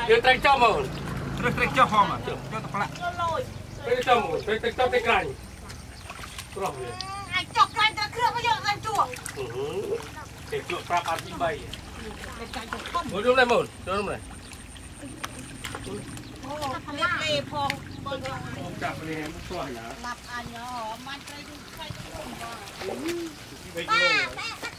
Dia trek cho mà. Terus trek cho hom à? Cho tập lại. Trek cho mà, trek cho trek cành. Rồi. Anh chọc cành ra kia bây giờ anh chuột. Để chuột prap ăn bay. Ngồi đúng này một, đúng này. Lê phong. Chặt lên em xoài nhá. Lạp anh nhỏ, man chơi du khách. Bây Ba, giờ. ba,